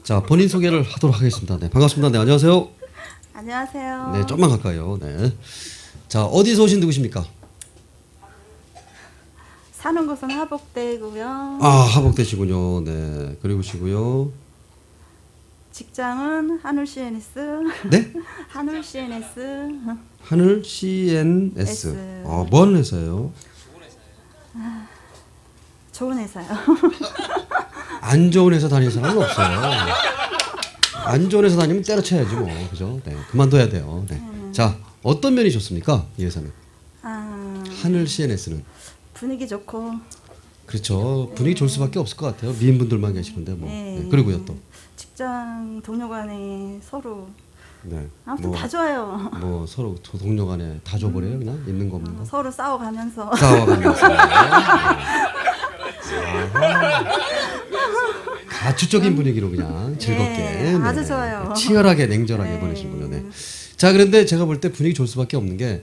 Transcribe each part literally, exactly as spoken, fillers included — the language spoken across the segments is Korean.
자, 본인 소개를 하도록 하겠습니다. 네, 반갑습니다. 네, 안녕하세요. 안녕하세요. 네, 좀만 가까이요. 네. 자, 어디서 오신 누구십니까? 사는 곳은 하복대고요. 아, 하복대시군요. 네, 그리고시고요. 직장은 한울 씨엔에스. 네? 한울 씨엔에스. 하늘 씨엔에스. S. 아, 뭐 하는 회사예요? 아, 좋은 회사요. 안 좋은 회사 다니는 사람은 없어요. 안 좋은 회사 다니면 때려쳐야지 뭐, 그죠? 네, 그만둬야 돼요. 네. 음. 자, 어떤 면이 좋습니까, 이 회사는? 아, 하늘 씨엔에스는 분위기 좋고. 그렇죠. 분위기 좋을 수밖에 없을 것 같아요. 미인분들만 계시는데 뭐. 네. 네. 그리고요 또. 직장 동료간에 서로. 네. 아무튼 뭐, 다 좋아요. 뭐 서로 동료간에 다 줘버려요, 그냥 있는 거 없는 거. 어, 서로 싸워가면서. 싸워가면서. 가축적인 분위기로 그냥 즐겁게. 네, 아주 네. 좋아요. 치열하게 냉철하게 네. 보내시는군요. 네. 자, 그런데 제가 볼 때 분위기 좋을 수밖에 없는 게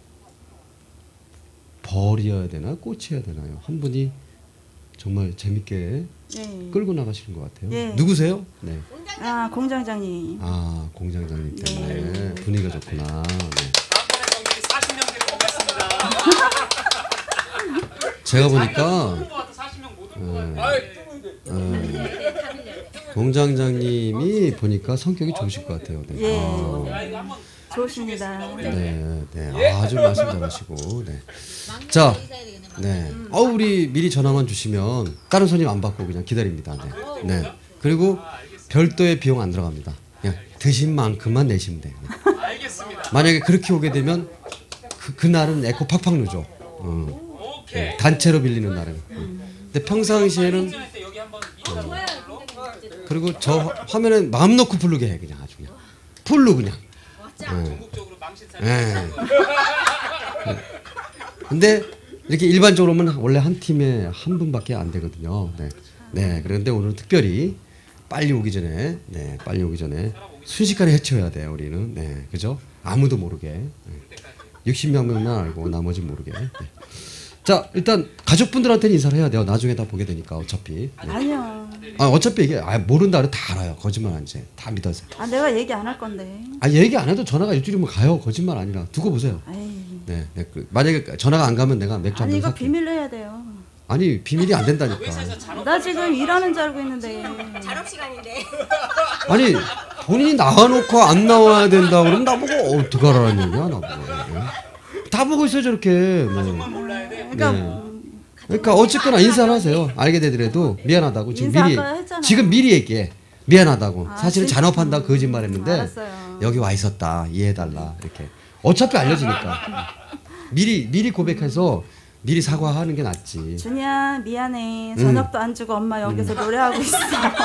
벌이어야 되나 꽃이어야 되나요? 한 분이 정말 재밌게 네. 끌고 나가시는 것 같아요. 네. 누구세요? 네. 아, 공장장님. 아, 공장장님 때문에 네. 분위기가 좋구나. 네. 사십 명들이 오겠습니다. 제가 보니까 네. 네. 공장장님이 보니까 성격이 좋으실 것 같아요. 네. 예. 아. 좋으십니다. 네, 네, 아주 말씀 잘하시고, 네. 자, 네. 어, 우리 미리 전화만 주시면 다른 손님 안 받고 그냥 기다립니다. 네, 네. 그리고 별도의 비용 안 들어갑니다. 그냥 드신 만큼만 내시면 돼요. 만약에 그렇게 오게 되면 그 그날은 에코 팍팍 누죠. 어. 네, 단체로 빌리는 날은. 근데 평상시에는 어. 그리고 저 화면에 마음 놓고 부르게 해 그냥 아주 그냥 풀로 그냥. 네. 네. 근데 이렇게 일반적으로 보면 원래 한 팀에 한 분밖에 안 되거든요. 네. 네. 그런데 오늘 특별히 빨리 오기 전에, 네, 빨리 오기 전에 순식간에 해쳐야 돼요. 우리는, 네, 그죠? 아무도 모르게. 네. 육십 명만 알고 나머지 모르게. 네. 자, 일단 가족분들한테는 인사를 해야 돼요. 나중에 다 보게 되니까 어차피. 네. 아니요. 아, 어차피 이게 아, 모른다 그래 다 알아요. 거짓말 안 해. 다 믿으세요. 아, 내가 얘기 안 할 건데. 아, 얘기 안 해도 전화가 일주일이면 가요. 거짓말 아니라. 두고 보세요. 에이. 네, 네. 그, 만약에 전화가 안 가면 내가 맥주 한 아니 잔 이거 살게. 비밀로 해야 돼요. 아니, 비밀이 안 된다니까. 나 지금 일하는 줄 알고 있는데. 자업 시간인데. 아니, 본인이 나와놓고 안 나와야 된다 그러면 나보고 어떡하라는 얘기야, 나보고. 네. 다 보고 있어요, 저렇게. 네. 그러니까 네. 그러니까 어쨌거나 인사를 하세요. 알게 되더라도 미안하다고 지금 인사 미리 아까 했잖아요. 지금 미리 얘기해. 미안하다고. 아, 사실은 진짜? 잔업한다고 거짓말했는데 알았어요. 여기 와 있었다. 이해해달라. 이렇게. 어차피 알려지니까. 미리 미리 고백해서 미리 사과하는 게 낫지. 준이야 미안해. 저녁도 안 주고 엄마 여기서 음. 노래하고 있어.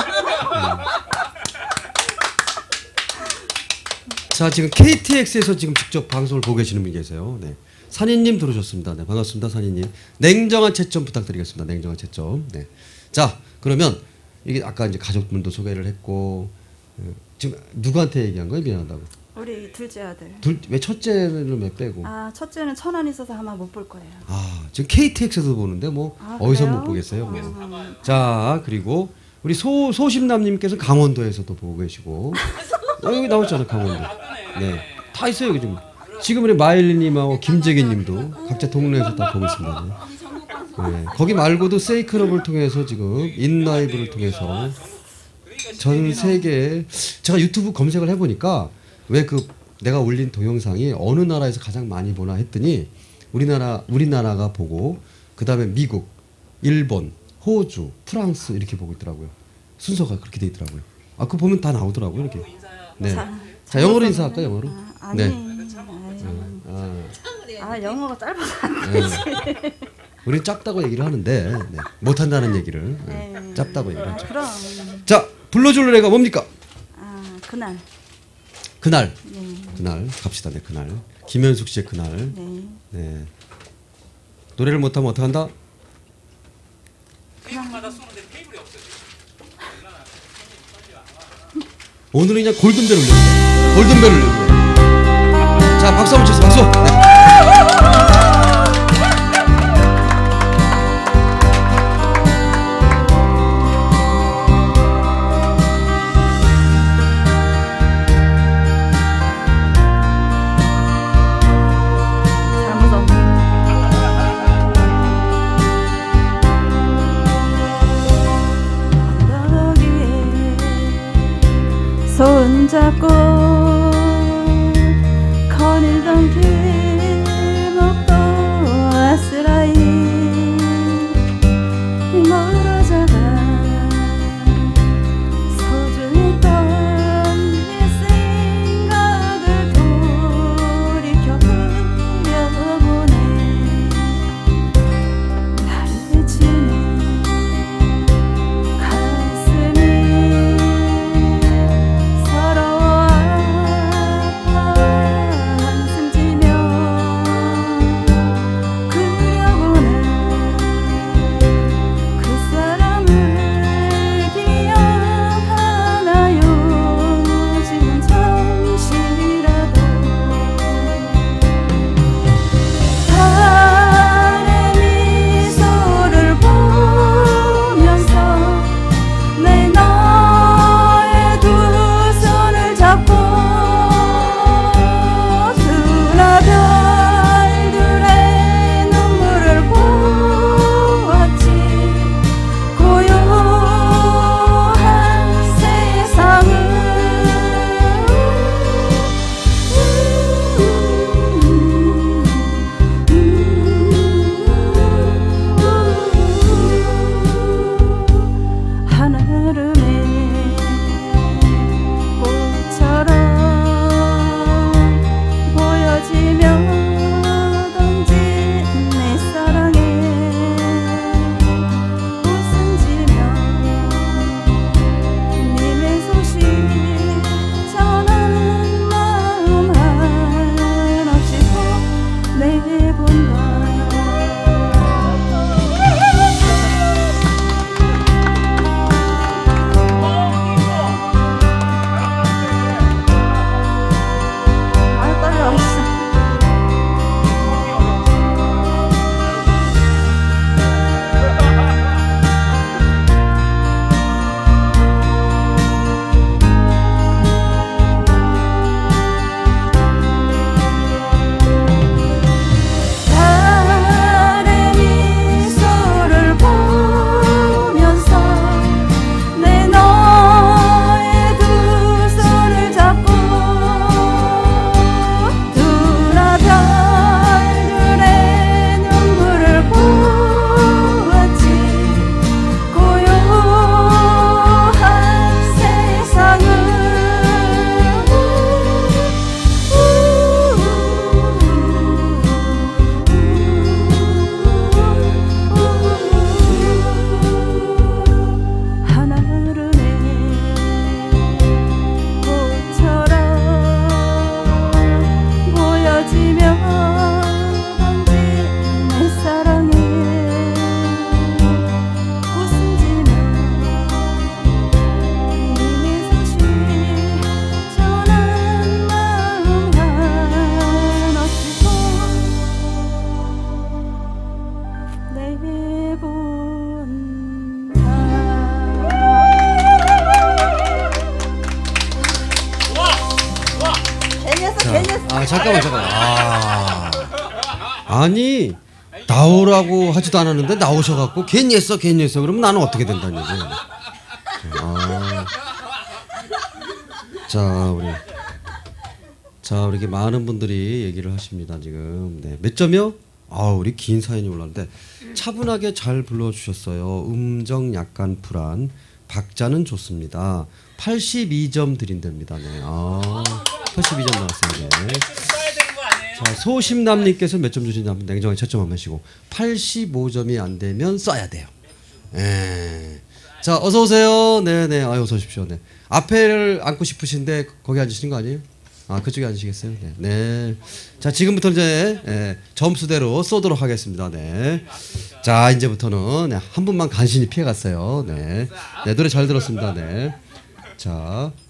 자, 지금 케이티엑스에서 지금 직접 방송을 보고 계시는 분이 계세요. 네. 산이님 들어오셨습니다. 네, 반갑습니다, 산이님. 냉정한 채점 부탁드리겠습니다. 냉정한 채점. 네. 자, 그러면 이게 아까 이제 가족분도 소개를 했고 어, 지금 누구한테 얘기한 거예요? 미안하다고. 우리 둘째 아들. 둘 왜 첫째는 왜 빼고? 아 첫째는 천안 있어서 아마 못 볼 거예요. 아, 지금 케이티엑스에서 보는데 뭐 아, 어디서 그래요? 못 보겠어요? 뭐. 음. 자, 그리고 우리 소 소심남님께서 강원도에서도 보고 계시고 어, 여기 나왔잖아 강원도. 네, 다 있어요 여기 지금. 지금 우리 마일리님하고 김재기님도 각자 동네에서 다 보고 있습니다. 네, 거기 말고도 세이클럽을 통해서 지금 인라이브를 통해서 전 세계 제가 유튜브 검색을 해보니까 왜 그 내가 올린 동영상이 어느 나라에서 가장 많이 보나 했더니 우리나라 우리나라가 보고 그 다음에 미국, 일본, 호주, 프랑스 이렇게 보고 있더라고요. 순서가 그렇게 돼 있더라고요. 아, 그거 보면 다 나오더라고요 이렇게. 네. 자, 자, 영어로 인사할까 영어로? 아, 아니. 네. 아유. 아, 아 영어가 짧아서 안 되지. 네. 우리는 짧다고 얘기를 하는데 네. 못한다는 얘기를 네. 네. 짧다고 얘기를 하죠. 그럼. 자, 불러줄 노래가 뭡니까? 아 그날. 그날. 네. 그날 갑시다. 네, 그날. 김현숙 씨의 그날. 네. 네. 노래를 못하면 어떡한다? 테이블마다 쏘는데 테이블이 없어요. 오늘은 그냥 골든벨 울렸어요. 골든벨 울렸어요. 자, 박수 한번 치세요. 박수. 네. 손잡고 거닐던 길목도 아스라이 멀어져가 소중했던 내 생각을 돌이켜 그려보네. 나를 지는 가슴이 서러워 아파 한숨 지며 그려보네. 그 사람을 기억하나요? 지금 잠시라도 달의 미소를 보면서 내 너의 두 손을 잡고 드나별들의 눈물을 보았지. 고요한 세상을 한여름의 꽃처럼 보여지며 던진 내 사랑에 웃음 지며 님의 소식 전한 마음 한없이 보내본다. 아 떨려. 달의 미소를 보면서 내 너의 두 손을 잡고 드나별들의 눈물을 보았지. 고요한 세상을 한여름의 꽃처럼 보여지며 던진 내 사랑에 웃음 지며 님의 소식 전한 마음 한없이 보내본다. 개녀석 개녀석. 아 잠깐만 잠깐만. 아 아니 나오라고 하지도 않았는데 나오셔갖고 괜히 했어 괜히 했어 그러면 나는 어떻게 된다는 얘기. 아. 자 우리 자 우리 이렇게 많은 분들이 얘기를 하십니다 지금. 네, 몇 점이요? 아 우리 긴 사연이 올라왔는데 차분하게 잘 불러주셨어요. 음정 약간 불안. 박자는 좋습니다. 팔십이 점 드린답니다. 네. 아, 팔십이 점 나왔어요. 네. 써야 되는 거 아니에요? 자, 소심남님께서 몇 점 주시냐 한번 냉정하게 채점 한번 하시고 팔십오 점이 안 되면 써야 돼요. 예. 자, 어서 오세요. 네, 네. 아유, 어서 오십시오. 네. 앞에를 앉고 싶으신데 거기 앉으시는 거 아니에요? 아, 그쪽에 앉으시겠어요? 네. 네. 자, 지금부터 이제 예, 점수대로 쏘도록 하겠습니다. 네. 자, 이제부터는 네, 한 분만 간신히 피해 갔어요. 네. 네, 노래 잘 들었습니다. 네. 자,